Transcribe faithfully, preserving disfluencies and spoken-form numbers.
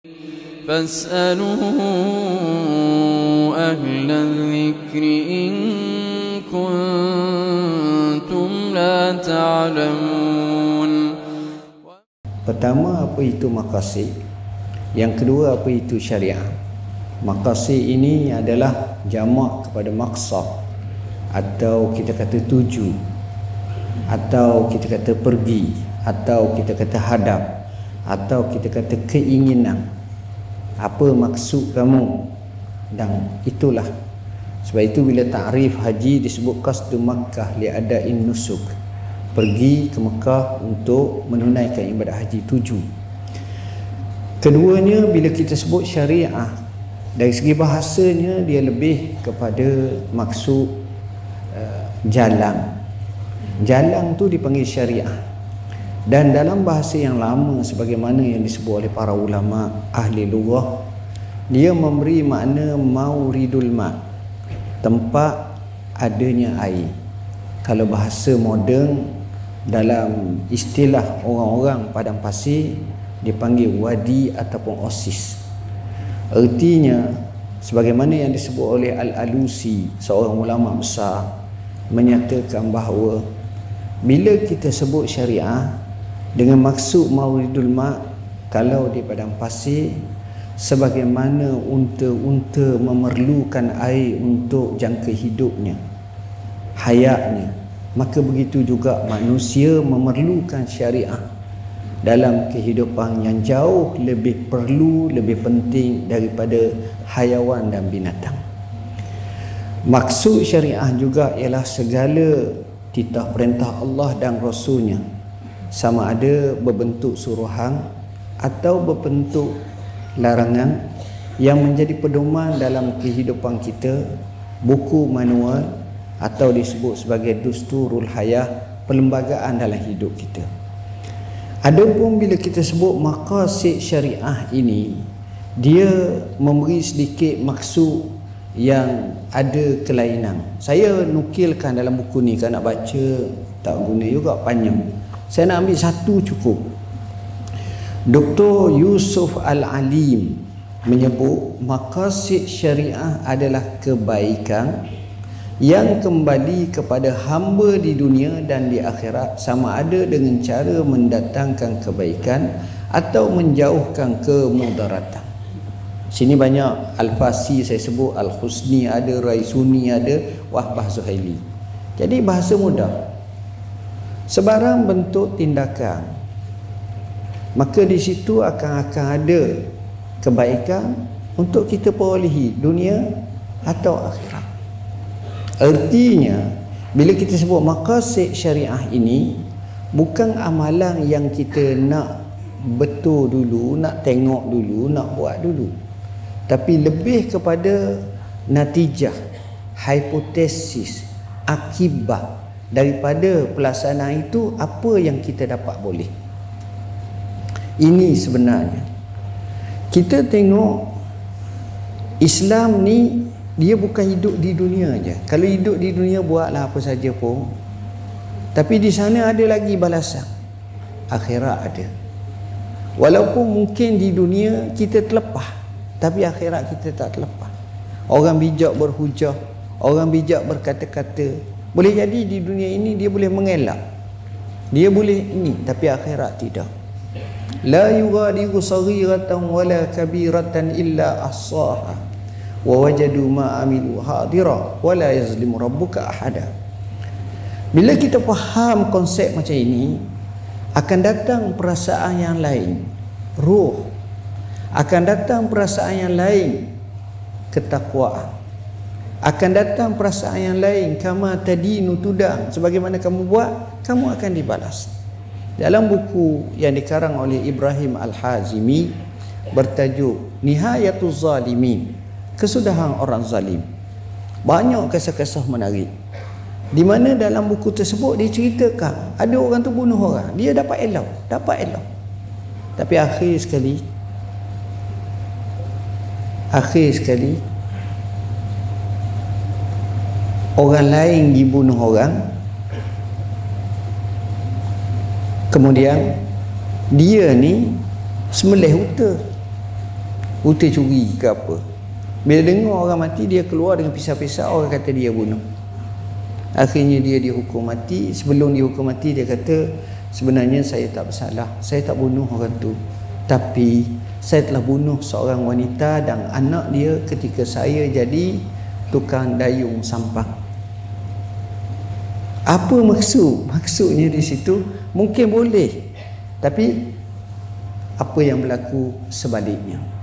فاسألوا أهل الذكر إن كنتم لا تعلمون. Pertama, apa itu maqasid? Yang kedua, apa itu syariah? Maqasid ini adalah jamak kepada maqsad, atau kita kata tuju, atau kita kata pergi, atau kita kata hadap, atau kita kata keinginan. Apa maksud kamu? Dan itulah sebab itu bila ta'rif haji disebut qasdu Makkah li ada'in nusuk, pergi ke Mekah untuk menunaikan ibadat haji, tuju. Keduanya, bila kita sebut syariah, dari segi bahasanya dia lebih kepada maksud uh, jalan. Jalan tu dipanggil syariah. Dan dalam bahasa yang lama, sebagaimana yang disebut oleh para ulama ahli lughah, dia memberi makna mauridul ma', tempat adanya air. Kalau bahasa moden, dalam istilah orang-orang padang pasir, dipanggil wadi ataupun oasis. Artinya, sebagaimana yang disebut oleh Al-Alusi, seorang ulama besar, menyatakan bahawa bila kita sebut syariah dengan maksud mauridul ma', kalau di padang pasir, sebagaimana unta-unta memerlukan air untuk jangka hidupnya, hayatnya, maka begitu juga manusia memerlukan syariah dalam kehidupan yang jauh lebih perlu, lebih penting daripada hayawan dan binatang. Maksud syariah juga ialah segala titah perintah Allah dan Rasulnya, sama ada berbentuk suruhan atau berbentuk larangan, yang menjadi pedoman dalam kehidupan kita, buku manual atau disebut sebagai dusturul hayah, perlembagaan dalam hidup kita. Adapun bila kita sebut maqasid syariah ini, dia memberi sedikit maksud yang ada kelainan. Saya nukilkan dalam buku ni, kan nak baca tak guna juga, panjang. Saya nak ambil satu cukup. Doktor Yusuf Al-Alim menyebut maqasid syariah adalah kebaikan yang kembali kepada hamba di dunia dan di akhirat, sama ada dengan cara mendatangkan kebaikan atau menjauhkan kemudaratan. Sini banyak Al-Fasi saya sebut, Al-Husni ada, Raisuni ada, Wahbah Zuhaili. Jadi bahasa mudah. Sebarang bentuk tindakan, maka di situ akan akan ada kebaikan untuk kita perolehi dunia atau akhirat. Artinya, bila kita sebut maqasid syariah ini, bukan amalan yang kita nak betul dulu, nak tengok dulu, nak buat dulu, tapi lebih kepada natijah, hipotesis, akibat daripada pelaksanaan itu, apa yang kita dapat boleh. Ini sebenarnya kita tengok Islam ni, dia bukan hidup di dunia aja. Kalau hidup di dunia buatlah apa saja pun, tapi di sana ada lagi balasan, akhirat ada. Walaupun mungkin di dunia kita terlepas, tapi akhirat kita tak terlepas. Orang bijak berhujah, orang bijak berkata-kata, boleh jadi di dunia ini dia boleh mengelak, dia boleh ini, tapi akhirat tidak. La yughadiru saghiratan wala kabiratan illa ahsaha wa wajadu ma amilu hadira wala yazlimu rabbuka ahada. Bila kita faham konsep macam ini, akan datang perasaan yang lain, ruh, akan datang perasaan yang lain, ketakwaan, akan datang perasaan yang lain, kama tadinu tudang, sebagaimana kamu buat, kamu akan dibalas. Dalam buku yang dikarang oleh Ibrahim Al-Hazimi bertajuk Nihayatuz Zalimin, kesudahan orang zalim, banyak kisah-kisah menarik, di mana dalam buku tersebut diceritakan ada orang tu bunuh orang, dia dapat elok, dapat elok, tapi akhir sekali akhir sekali orang lain dibunuh orang, kemudian dia ni sembelih unta. Hutang curi ke apa. Bila dengar orang mati, dia keluar dengan pisau-pisau, orang kata dia bunuh. Akhirnya dia dihukum mati. Sebelum dihukum mati, dia kata, sebenarnya saya tak bersalah, saya tak bunuh orang tu, tapi saya telah bunuh seorang wanita dan anak dia ketika saya jadi tukang dayung sampah. Apa maksud? Maksudnya di situ mungkin boleh, tapi apa yang berlaku sebaliknya.